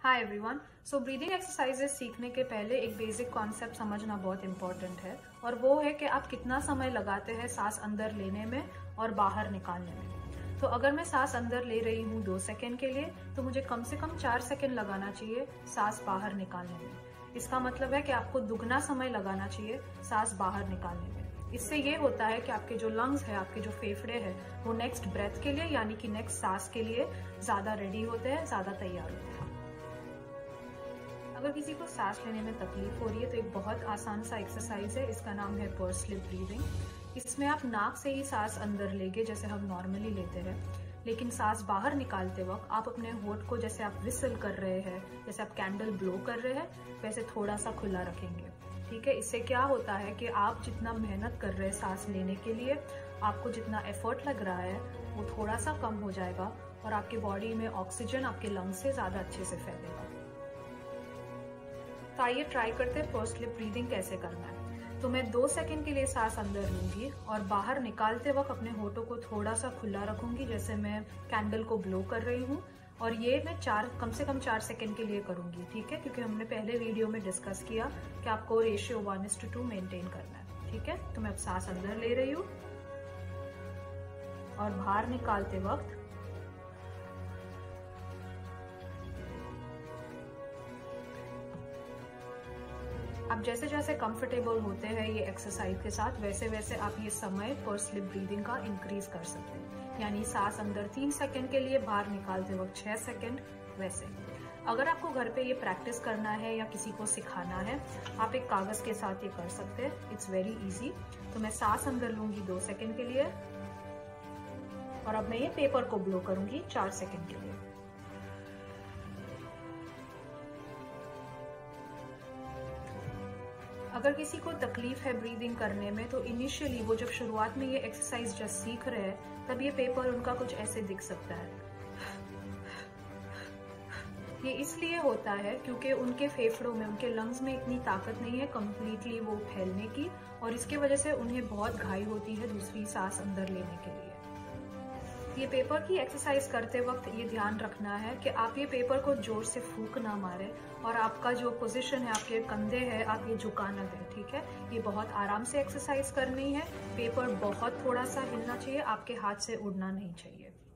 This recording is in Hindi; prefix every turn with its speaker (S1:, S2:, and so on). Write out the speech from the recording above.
S1: हाय एवरीवन। सो ब्रीदिंग एक्सरसाइजेस सीखने के पहले एक बेसिक कॉन्सेप्ट समझना बहुत इंपॉर्टेंट है और वो है कि आप कितना समय लगाते हैं सांस अंदर लेने में और बाहर निकालने में। तो अगर मैं सांस अंदर ले रही हूँ 2 सेकेंड के लिए तो मुझे कम से कम 4 सेकेंड लगाना चाहिए सांस बाहर निकालने में। इसका मतलब है कि आपको दुगना समय लगाना चाहिए सांस बाहर निकालने में। इससे ये होता है कि आपके जो लंग्स है, आपके जो फेफड़े हैं, वो नेक्स्ट ब्रेथ के लिए यानी कि नेक्स्ट सांस के लिए ज्यादा रेडी होते हैं, ज्यादा तैयार होते हैं। अगर किसी को सांस लेने में तकलीफ हो रही है तो एक बहुत आसान सा एक्सरसाइज है, इसका नाम है पर्स लिप ब्रीदिंग। इसमें आप नाक से ही सांस अंदर लेंगे जैसे हम नॉर्मली लेते हैं, लेकिन सांस बाहर निकालते वक्त आप अपने होठ को जैसे आप विसल कर रहे हैं, जैसे आप कैंडल ब्लो कर रहे हैं, वैसे थोड़ा सा खुला रखेंगे। ठीक है, इससे क्या होता है कि आप जितना मेहनत कर रहे हैं सांस लेने के लिए, आपको जितना एफर्ट लग रहा है वो थोड़ा सा कम हो जाएगा और आपकी बॉडी में ऑक्सीजन आपके लंग्स से ज्यादा अच्छे से फैलेगा। तो आइए ट्राई करते हैं पर्स लिप ब्रीदिंग कैसे करना है। तो मैं 2 सेकेंड के लिए सांस अंदर लूंगी और बाहर निकालते वक्त अपने होठों को थोड़ा सा खुला रखूंगी जैसे मैं कैंडल को ब्लो कर रही हूँ। और ये मैं कम से कम 4 सेकेंड के लिए करूंगी। ठीक है, क्योंकि हमने पहले वीडियो में डिस्कस किया कि आपको रेशियो 1:2 मेंटेन करना है। ठीक है, तो मैं अब सांस अंदर ले रही हूँ और बाहर निकालते वक्त आप जैसे जैसे कंफर्टेबल होते हैं ये एक्सरसाइज के साथ, वैसे वैसे आप ये समय पर्स लिप ब्रीदिंग का इंक्रीज कर सकते हैं। यानी सांस अंदर 3 सेकेंड के लिए, बाहर निकालते वक्त 6 सेकेंड। वैसे अगर आपको घर पे ये प्रैक्टिस करना है या किसी को सिखाना है, आप एक कागज के साथ ये कर सकते हैं। It's very easy. तो मैं सांस अंदर लूंगी 2 सेकेंड के लिए और अब मैं ये पेपर को ब्लो करूंगी 4 सेकेंड के लिए। अगर किसी को तकलीफ है ब्रीदिंग करने में तो इनिशियली वो जब शुरुआत में ये एक्सरसाइज जस्ट सीख रहे हैं तब ये पेपर उनका कुछ ऐसे दिख सकता है। ये इसलिए होता है क्योंकि उनके फेफड़ों में, उनके लंग्स में इतनी ताकत नहीं है कंप्लीटली वो फैलने की, और इसके वजह से उन्हें बहुत घाई होती है दूसरी सांस अंदर लेने के लिए। ये पेपर की एक्सरसाइज करते वक्त ये ध्यान रखना है कि आप ये पेपर को जोर से फूंक ना मारे और आपका जो पोजीशन है, आपके कंधे है, आप ये झुका ना दें। ठीक है, ये बहुत आराम से एक्सरसाइज करनी है। पेपर बहुत थोड़ा सा हिलना चाहिए, आपके हाथ से उड़ना नहीं चाहिए।